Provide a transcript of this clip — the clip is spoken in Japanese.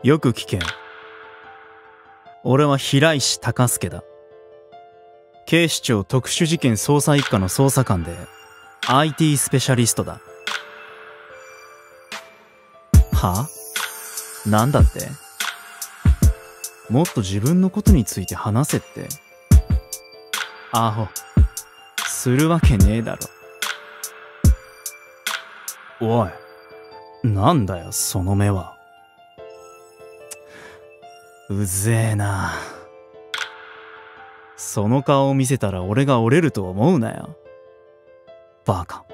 よく聞け。俺は平石高助だ。警視庁特殊事件捜査一課の捜査官で IT スペシャリストだ。は？なんだって？もっと自分のことについて話せって。アホ。するわけねえだろ。おい。なんだよ、その目は。うぜえな。その顔を見せたら俺が折れると思うなよ。バカ。